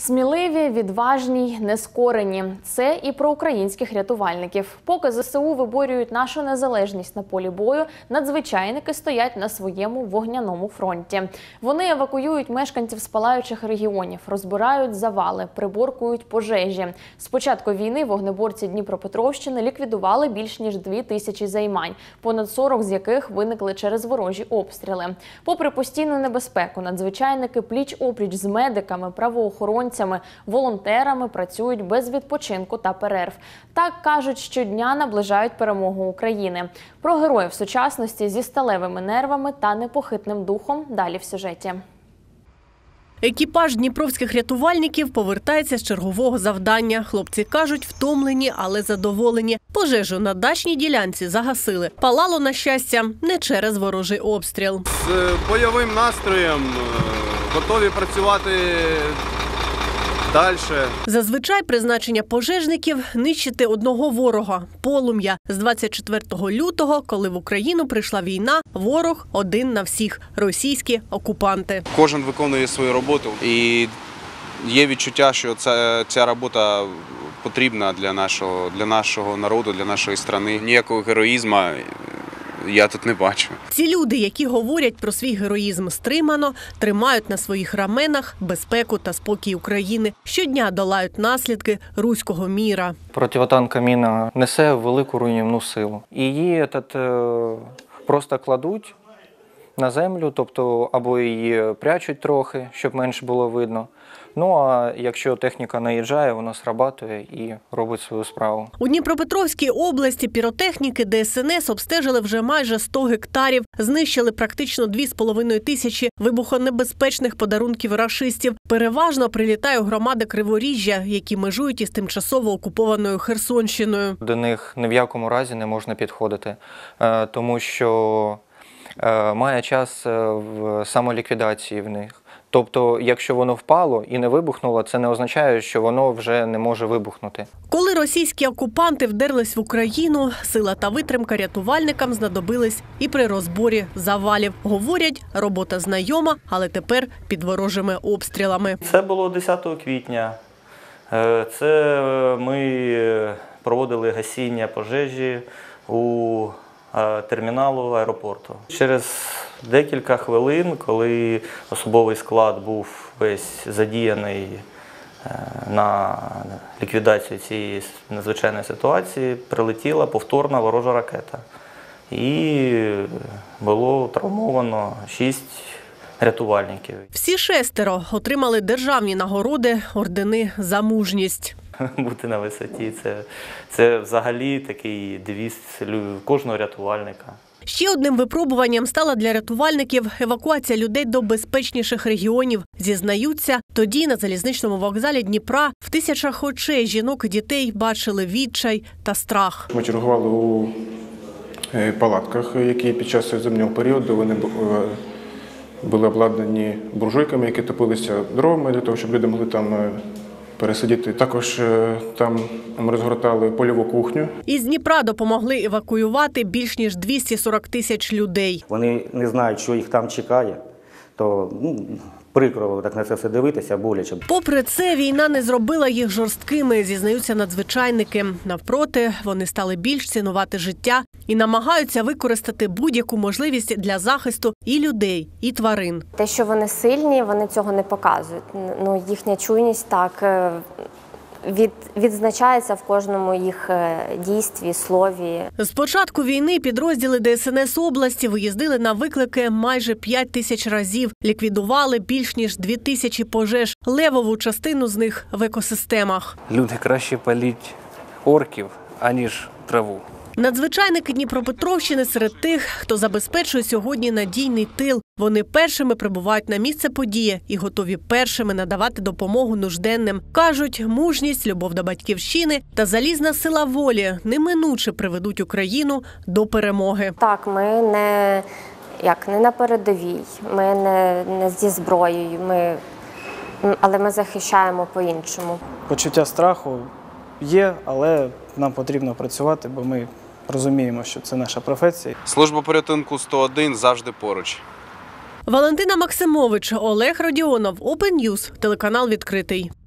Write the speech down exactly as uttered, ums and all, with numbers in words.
Сміливі, відважні й нескорені – це і про українських рятувальників. Поки ЗСУ виборюють нашу незалежність на полі бою, надзвичайники стоять на своєму вогняному фронті. Вони евакуюють мешканців з палаючих регіонів, розбирають завали, приборкують пожежі. З початку війни вогнеборці Дніпропетровщини ліквідували більш ніж дві тисячі займань, понад сорок з яких виникли через ворожі обстріли. Попри постійну небезпеку, надзвичайники пліч-опліч з медиками, правоохоронцями, волонтерами працюють без відпочинку та перерв. Так, кажуть, щодня наближають перемогу України. Про героїв сучасності зі сталевими нервами та непохитним духом далі в сюжеті. Екіпаж дніпровських рятувальників повертається з чергового завдання. Хлопці кажуть, втомлені, але задоволені. Пожежу на дачній ділянці загасили. Палало, на щастя, не через ворожий обстріл. З бойовим настроєм, готові працювати далі. Зазвичай призначення пожежників – нищити одного ворога – полум'я. З двадцять четвертого лютого, коли в Україну прийшла війна, ворог один на всіх – російські окупанти. Кожен виконує свою роботу і є відчуття, що ця, ця робота потрібна для нашого, для нашого народу, для нашої країни. Ніякого героїзму я тут не бачу. Ці люди, які говорять про свій героїзм стримано, тримають на своїх раменах безпеку та спокій України. Щодня долають наслідки руського міра. Противотанкова міна несе велику руйнівну силу. І її этот, просто кладуть на землю, тобто або її прячуть трохи, щоб менше було видно. Ну, а якщо техніка наїжджає, вона срабатує і робить свою справу. У Дніпропетровській області піротехніки Де Ес Ен Ес обстежили вже майже сто гектарів. Знищили практично дві з половиною тисячі вибухонебезпечних подарунків рашистів. Переважно прилітає у громади Криворіжжя, які межують із тимчасово окупованою Херсонщиною. До них ні в якому разі не можна підходити, тому що має час в самоліквідації в них. Тобто, якщо воно впало і не вибухнуло, це не означає, що воно вже не може вибухнути. Коли російські окупанти вдерлись в Україну, сила та витримка рятувальникам знадобились і при розборі завалів. Говорять, робота знайома, але тепер під ворожими обстрілами. Це було десятого квітня. Це ми проводили гасіння пожежі у терміналу аеропорту. Через декілька хвилин, коли особовий склад був весь задіяний на ліквідацію цієї надзвичайної ситуації, прилетіла повторна ворожа ракета. І було травмовано шість рятувальників. Всі шестеро отримали державні нагороди, ордени за мужність. Бути на висоті – це, це взагалі такий девіз кожного рятувальника. Ще одним випробуванням стала для рятувальників евакуація людей до безпечніших регіонів. Зізнаються, тоді на залізничному вокзалі Дніпра в тисячах очей жінок і дітей бачили відчай та страх. Ми чергували у палатках, які під час зимнього періоду вони були обладнані буржуйками, які топилися дровами для того, щоб люди могли там пересидіти. Також там ми розгортали польову кухню. Із Дніпра допомогли евакуювати більш ніж двісті сорок тисяч людей. Вони не знають, що їх там чекає, то ну, прикро так на це все дивитися, боляче. Попри це, війна не зробила їх жорсткими, зізнаються надзвичайники. Навпроти, вони стали більш цінувати життя і намагаються використати будь-яку можливість для захисту і людей, і тварин. Те, що вони сильні, вони цього не показують. Ну, їхня чуйність так від, відзначається в кожному їх дійстві, слові. З початку війни підрозділи Де Ес Ен Ес області виїздили на виклики майже п'ять тисяч разів. Ліквідували більш ніж дві тисячі пожеж. Левову частину з них в екосистемах. Люди краще палять орків, аніж траву. Надзвичайники Дніпропетровщини серед тих, хто забезпечує сьогодні надійний тил. Вони першими прибувають на місце події і готові першими надавати допомогу нужденним. Кажуть, мужність, любов до батьківщини та залізна сила волі неминуче приведуть Україну до перемоги. Так, ми не, як, не на передовій, ми не, не зі зброєю, ми, але ми захищаємо по-іншому. Почуття страху є, але нам потрібно працювати, бо ми розуміємо, що це наша професія. Служба порятунку сто один завжди поруч. Валентина Максимович, Олег Родіонов, Open News, телеканал «Відкритий».